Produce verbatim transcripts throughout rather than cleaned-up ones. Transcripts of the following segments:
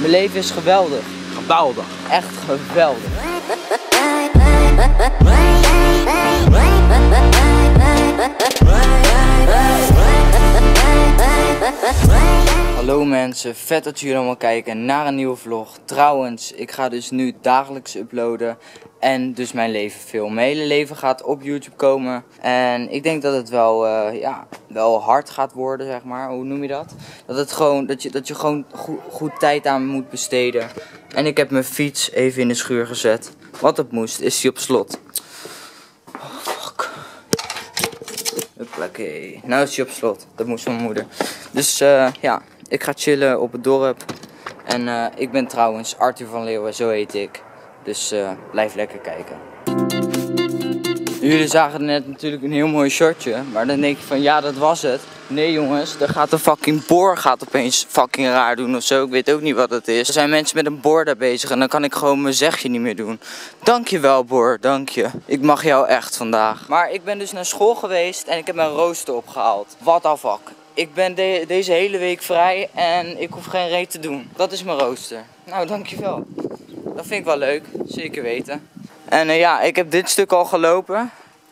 Mijn leven is geweldig. Geweldig. Echt geweldig. Hallo mensen, vet dat jullie allemaal kijken naar een nieuwe vlog. Trouwens, ik ga dus nu dagelijks uploaden en dus mijn leven filmen. Mijn hele leven gaat op YouTube komen en ik denk dat het wel, uh, ja, wel hard gaat worden, zeg maar. Hoe noem je dat? Dat, het gewoon, dat, je, dat je gewoon goed, goed tijd aan moet besteden. En ik heb mijn fiets even in de schuur gezet. Wat het moest, is die op slot. Oh, fuck. Oké, nou is hij op slot. Dat moest van mijn moeder. Dus uh, ja, ik ga chillen op het dorp. En uh, ik ben trouwens Arthur van Leeuwen, zo heet ik. Dus uh, blijf lekker kijken. Jullie zagen net natuurlijk een heel mooi shortje. Maar dan denk je van ja, dat was het. Nee jongens, er gaat een fucking boor gaat opeens fucking raar doen of zo. Ik weet ook niet wat het is. Er zijn mensen met een boor daar bezig en dan kan ik gewoon mijn zegje niet meer doen. Dankjewel boor, dank je. Ik mag jou echt vandaag. Maar ik ben dus naar school geweest en ik heb mijn rooster opgehaald. What the fuck. Ik ben de deze hele week vrij en ik hoef geen reet te doen. Dat is mijn rooster. Nou, dankjewel. Dat vind ik wel leuk, zeker weten. En uh, ja, ik heb dit stuk al gelopen.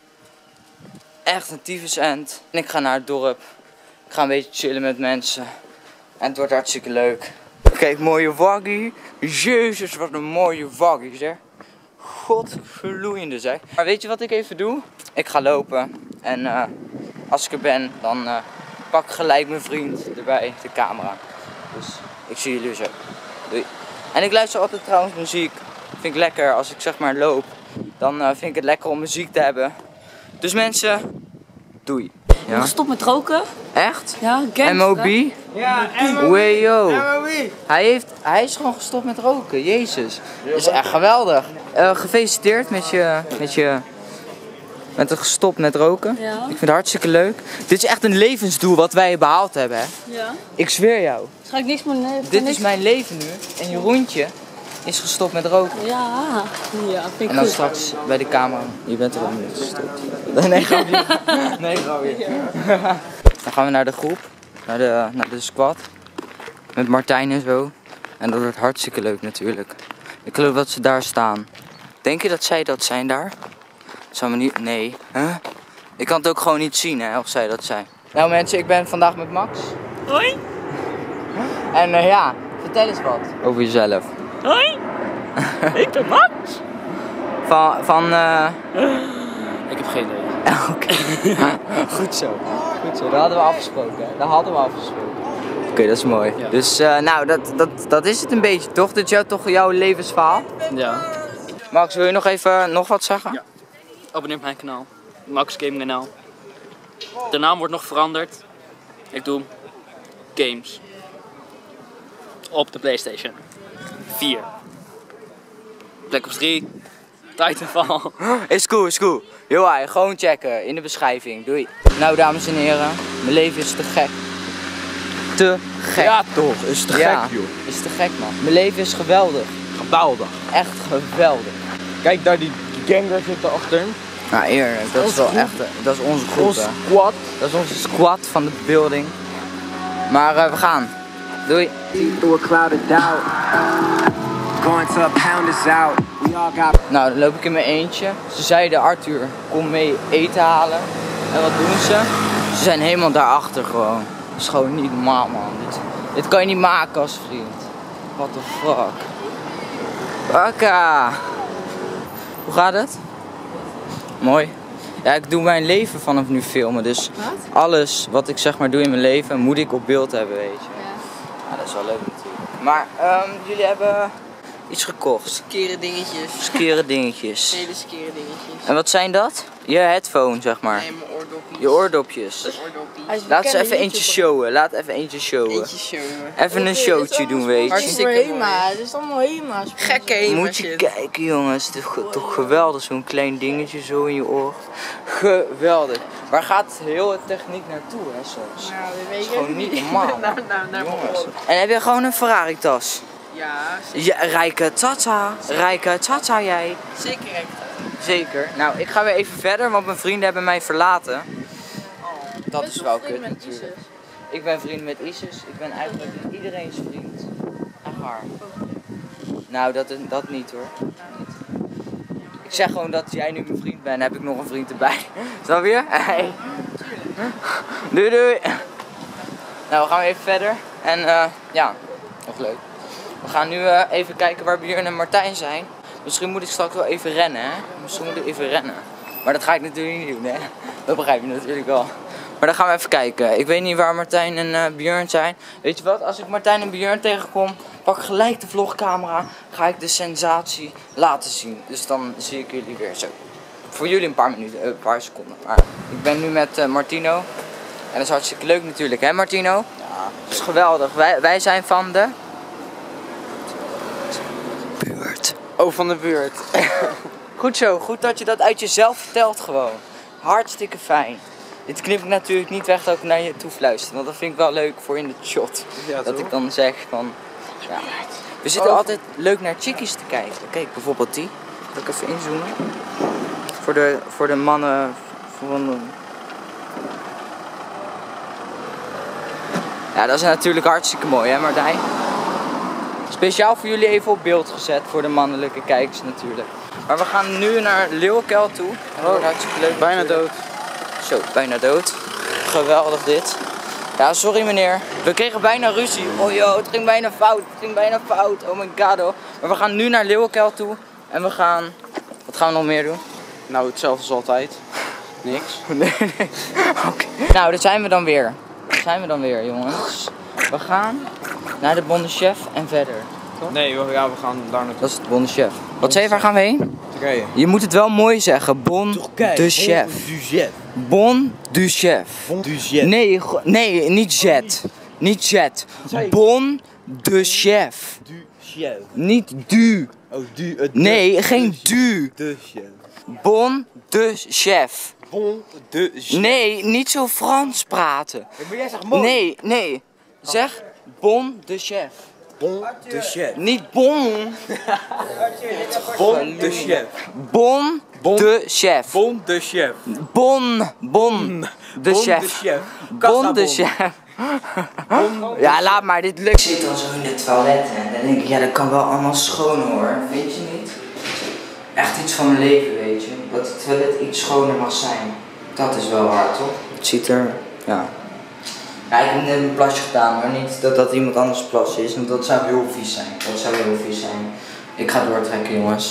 Echt een tyfus end. En ik ga naar het dorp. Ik ga een beetje chillen met mensen. En het wordt hartstikke leuk. Kijk, mooie waggie. Jezus, wat een mooie waggie zeg. Godverloeiende zeg. Maar weet je wat ik even doe? Ik ga lopen. En uh, als ik er ben, dan uh, pak ik gelijk mijn vriend erbij, de camera. Dus ik zie jullie zo. Doei. En ik luister altijd trouwens muziek. Vind ik lekker als ik zeg maar loop. Dan uh, vind ik het lekker om muziek te hebben. Dus mensen, doei. Ja? Stop met roken. Echt? Ja, M O B? Ja, M O B. Weyo. M O B. Hij, heeft, hij is gewoon gestopt met roken, jezus. Dat is echt geweldig. Uh, gefeliciteerd met je, met je, met het gestopt met roken. Ja. Ik vind het hartstikke leuk. Dit is echt een levensdoel wat wij behaald hebben, hè. Ja. Ik zweer jou. Dus ga ik niks meer nemen. Dit is mijn leven nu. En Jeroentje is gestopt met roken. Ja, ja, vind ik En dan goed. straks bij de camera. Je bent er al niet gestopt. Nee, grapje. Nee, grapje. Dan gaan we naar de groep. Naar de, naar de squad. Met Martijn en zo. En dat wordt hartstikke leuk natuurlijk. Ik geloof dat ze daar staan. Denk je dat zij dat zijn daar? Zou me niet... Nee. Huh? Ik kan het ook gewoon niet zien hè, of zij dat zijn. Nou mensen, ik ben vandaag met Max. Hoi. En uh, ja, vertel eens wat over jezelf. Hoi. Ik ben Max. Van... van uh... Ik heb geen idee. Oké. Goed zo. Goed zo. Dat hadden we afgesproken. Hè? Dat hadden we afgesproken. Oké, okay, dat is mooi. Ja. Dus uh, nou, dat, dat, dat is het een beetje toch? Dit is jou, toch jouw levensverhaal? Ja. Max, wil je nog even nog wat zeggen? Ja. Abonneer op mijn kanaal. Max Gaming kanaal. De naam wordt nog veranderd. Ik doe games. Op de PlayStation vier. Black Ops drie. Titanfall. Is cool, is cool. Yo, gewoon checken in de beschrijving. Doei. Nou, dames en heren, mijn leven is te gek. Te gek. Ja toch, is te Ja, gek joh. is te gek man. Mijn leven is geweldig. Geweldig. Echt geweldig. Kijk daar, die gang daar zit erachter. Nou eerlijk, dat is wel echt, dat is onze groep Ons hè. squad. Dat is onze squad van de building. Maar uh, we gaan. Doei. Through a cloud of doubt. Going to a pound is out. We all got. Nou, dan loop ik in mijn eentje. Ze zeiden Arthur, kom mee eten halen. En wat doen ze? Ze zijn helemaal daarachter gewoon. Dat is gewoon niet normaal man. Dit, dit kan je niet maken als vriend. What the fuck. Wakka. Hoe gaat het? Mooi. Ja, ik doe mijn leven vanaf nu filmen. Dus Wat? alles wat ik zeg maar doe in mijn leven moet ik op beeld hebben, weet je. Ja. Ja, dat is wel leuk natuurlijk. Maar um, jullie hebben iets gekocht. Skere dingetjes. Skere dingetjes. Hele skere dingetjes. En wat zijn dat? Je headphone, zeg maar. Nee, mijn oordopjes. Je oordopjes. Oordopjes. Laat ze even eentje showen. Laat even eentje showen. Eentje showen. Even een showtje doen, weet je. Hartstikke Hema, mooi. het is allemaal Hema. Gekke Hema Moet je shit. kijken, jongens. Het is toch, toch geweldig. Zo'n klein dingetje zo in je oor. Geweldig. Waar gaat heel het techniek naartoe, hè, soms? Nou, dat Dat weet is ik gewoon ook niet niet. normaal. Nou, nou, naar mijn Jongens. oor. En heb je gewoon een Ferrari tas? Ja, Ja, rijke tata. Rijke tata jij. zeker. Zeker. Nou, ik ga weer even verder, want mijn vrienden hebben mij verlaten. Dat is wel kut met natuurlijk. Ik ben vriend met Isis. Ik ben eigenlijk iedereen's vriend. Eigenlijk haar. Nou, dat, dat niet hoor. Niet. Ik zeg gewoon dat jij nu mijn vriend bent, heb ik nog een vriend erbij. Snap je? Hey. Doei doei. Nou, we gaan even verder. En uh, ja, nog leuk. We gaan nu uh, even kijken waar Björn en Martijn zijn. Misschien moet ik straks wel even rennen, hè? Misschien moet ik even rennen. Maar dat ga ik natuurlijk niet doen, hè? Dat begrijp je natuurlijk wel. Maar dan gaan we even kijken. Ik weet niet waar Martijn en uh, Björn zijn. Weet je wat? Als ik Martijn en Björn tegenkom, pak ik gelijk de vlogcamera. Ga ik de sensatie laten zien. Dus dan zie ik jullie weer zo. Voor jullie een paar minuten, een paar seconden. Maar ik ben nu met uh, Martino. En dat is hartstikke leuk natuurlijk, hè Martino? Ja. Dat is geweldig. Wij, wij zijn van de... buurt. Oh, van de buurt. Goed zo, goed dat je dat uit jezelf vertelt gewoon. Hartstikke fijn. Dit knip ik natuurlijk niet weg dat ik naar je toe fluister, want dat vind ik wel leuk voor in de shot. Ja, dat ik dan zeg van, ja. We zitten oh. altijd leuk naar chickies te kijken. Kijk, bijvoorbeeld die. Zal ik even inzoomen? Voor de, voor de mannen van de... Ja, dat is natuurlijk hartstikke mooi, hè Martijn? Speciaal voor jullie even op beeld gezet, voor de mannelijke kijkers natuurlijk. Maar we gaan nu naar Leeuwenkuil toe. Dat wordt hartstikke leuk. Bijna dood. Zo, bijna dood. Geweldig dit. Ja, sorry meneer. We kregen bijna ruzie. Oh joh, het ging bijna fout. Het ging bijna fout. Oh my god. Oh. Maar we gaan nu naar Leeuwenkuil toe. En we gaan... Wat gaan we nog meer doen? Nou, hetzelfde als altijd. Niks. Nee, nee. Oké. Okay. Nou, daar zijn we dan weer. Daar zijn we dan weer, jongens. We gaan naar de Bon de Chef en verder. Toch? Nee, we, ja, we gaan daar naartoe. Dat is het Bon de Chef. Wat zei je, waar gaan we heen? Turkije. Je moet het wel mooi zeggen. Bon Turkije. de Chef. Bon du Chef. Bon du Chef. Bon du Chef. Nee, nee, niet jet. Niet jet. Bon de Chef. Du Chef. Niet du. Oh, du. Uh, nee, de, geen de du. De Chef. Bon de Chef. Bon de Chef. Nee, niet zo Frans praten. Maar jij zegt mooi. Nee, nee. Zeg Bon de Chef. Bon de Chef. Niet bon. Bon de Chef. Bon de Chef. Bon de Chef. Bon, bon de Chef. Bon de Chef. Ja, laat maar, dit lukt. Ik zit dan zo in de toilet en dan denk ik, ja, dat kan wel allemaal schoon hoor. Vind je niet? Echt iets van mijn leven, weet je. Dat het toilet iets schoner mag zijn. Dat is wel hard, toch? Het ziet er, ja. Ja, ik heb net een plasje gedaan, maar niet dat dat iemand anders plasje is, want dat zou heel vies zijn. Dat zou heel vies zijn. Ik ga doortrekken, jongens.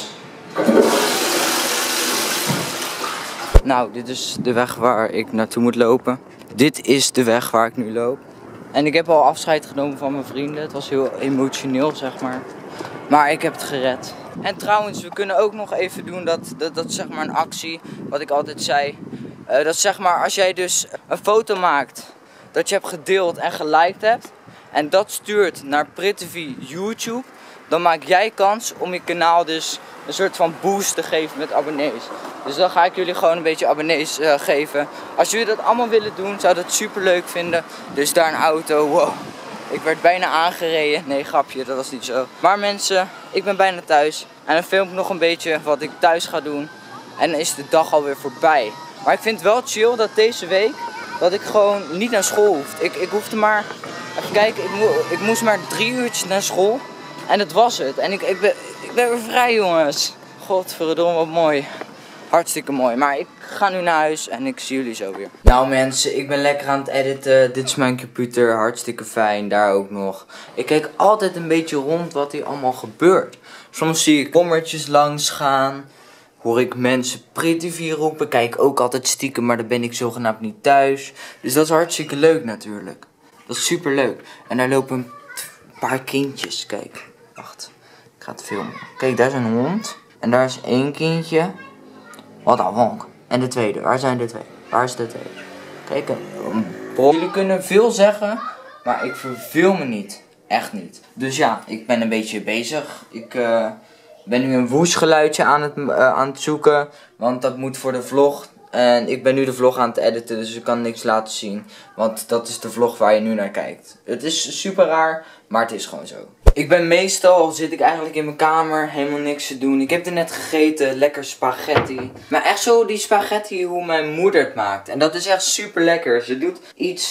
Nou, dit is de weg waar ik naartoe moet lopen. Dit is de weg waar ik nu loop. En ik heb al afscheid genomen van mijn vrienden. Het was heel emotioneel, zeg maar. Maar ik heb het gered. En trouwens, we kunnen ook nog even doen dat, dat, dat zeg maar een actie, wat ik altijd zei. Uh, dat zeg maar, als jij dus een foto maakt, dat je hebt gedeeld en geliked hebt. En dat stuurt naar Pritvi YouTube. Dan maak jij kans om je kanaal dus een soort van boost te geven met abonnees. Dus dan ga ik jullie gewoon een beetje abonnees uh, geven. Als jullie dat allemaal willen doen, zou dat super leuk vinden. Dus daar een auto, wow. Ik werd bijna aangereden. Nee, grapje, dat was niet zo. Maar mensen, ik ben bijna thuis. En dan film ik nog een beetje wat ik thuis ga doen. En dan is de dag alweer voorbij. Maar ik vind het wel chill dat deze week, dat ik gewoon niet naar school hoef. Ik, ik hoefde maar, even kijken, ik, mo ik moest maar drie uurtjes naar school. En dat was het. En ik, ik, ben, ik ben weer vrij, jongens. Godverdomme, wat mooi. Hartstikke mooi. Maar ik ga nu naar huis en ik zie jullie zo weer. Nou mensen, ik ben lekker aan het editen. Dit is mijn computer. Hartstikke fijn. Daar ook nog. Ik kijk altijd een beetje rond wat hier allemaal gebeurt. Soms zie ik kommertjes langs gaan. Hoor ik mensen Pritvi roepen. Kijk ook altijd stiekem, maar dan ben ik zogenaamd niet thuis. Dus dat is hartstikke leuk natuurlijk. Dat is super leuk. En daar lopen een paar kindjes. Kijk. Wacht. Ik ga het filmen. Kijk, daar is een hond. En daar is één kindje. Wat een honk. En de tweede. Waar zijn de twee? Waar is de tweede? Kijk, een bol. Jullie kunnen veel zeggen, maar ik verveel me niet. Echt niet. Dus ja, ik ben een beetje bezig. Ik uh, ben nu een woesgeluidje aan het, uh, aan het zoeken. Want dat moet voor de vlog. En ik ben nu de vlog aan het editen, dus ik kan niks laten zien. Want dat is de vlog waar je nu naar kijkt. Het is super raar, maar het is gewoon zo. Ik ben meestal, zit ik eigenlijk in mijn kamer, helemaal niks te doen. Ik heb er net gegeten, lekker spaghetti. Maar echt zo die spaghetti hoe mijn moeder het maakt. En dat is echt super lekker. Ze doet iets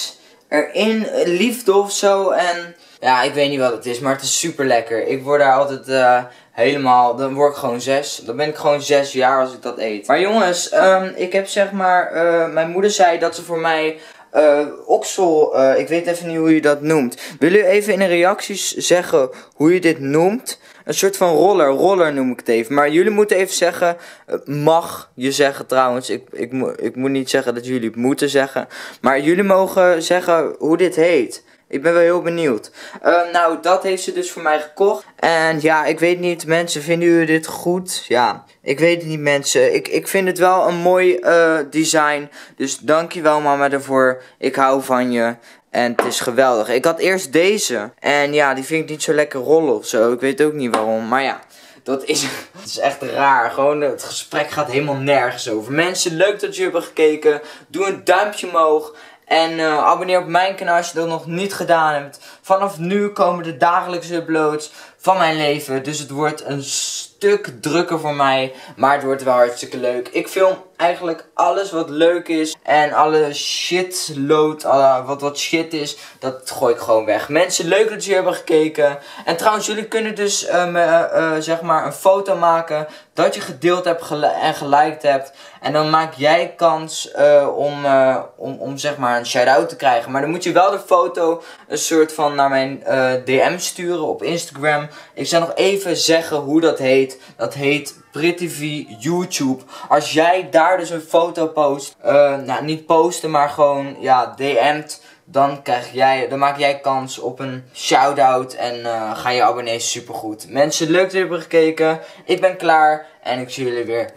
erin, liefde of zo. En ja, ik weet niet wat het is, maar het is super lekker. Ik word daar altijd uh, helemaal, dan word ik gewoon zes. Dan ben ik gewoon zes jaar als ik dat eet. Maar jongens, um, ik heb zeg maar, uh, mijn moeder zei dat ze voor mij uh, oksel, uh, ik weet even niet hoe je dat noemt. Willen jullie even in de reacties zeggen hoe je dit noemt? Een soort van roller, roller noem ik het even. Maar jullie moeten even zeggen, uh, mag je zeggen trouwens. Ik, ik, mo ik moet niet zeggen dat jullie het moeten zeggen. Maar jullie mogen zeggen hoe dit heet. Ik ben wel heel benieuwd. Uh, nou, dat heeft ze dus voor mij gekocht. En ja, ik weet niet, mensen, vinden jullie dit goed? Ja, ik weet het niet, mensen. Ik, ik vind het wel een mooi uh, design. Dus dankjewel, mama, daarvoor. Ik hou van je. En het is geweldig. Ik had eerst deze. En ja, die vind ik niet zo lekker rollen of zo. Ik weet ook niet waarom. Maar ja, dat is, dat is echt raar. Gewoon, het gesprek gaat helemaal nergens over. Mensen, leuk dat jullie hebben gekeken. Doe een duimpje omhoog. En uh, abonneer op mijn kanaal als je dat nog niet gedaan hebt. Vanaf nu komen de dagelijkse uploads van mijn leven. Dus het wordt een stuk drukker voor mij. Maar het wordt wel hartstikke leuk. Ik film eigenlijk alles wat leuk is. En alle shitload, alle, wat wat shit is, dat gooi ik gewoon weg. Mensen, leuk dat jullie hebben gekeken. En trouwens, jullie kunnen dus uh, me, uh, zeg maar een foto maken dat je gedeeld hebt gel en geliked hebt. En dan maak jij kans uh, om, uh, om, om zeg maar een shout-out te krijgen. Maar dan moet je wel de foto een soort van naar mijn uh, D M sturen op Instagram. Ik zal nog even zeggen hoe dat heet. Dat heet PrettyV YouTube. Als jij daar dus een foto post, uh, nou niet posten, maar gewoon ja D M't, dan krijg jij, dan maak jij kans op een shout-out en uh, ga je abonneren. Supergoed. Mensen, leuk dat jullie hebben gekeken. Ik ben klaar en ik zie jullie weer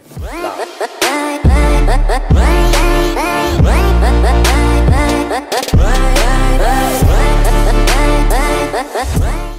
later.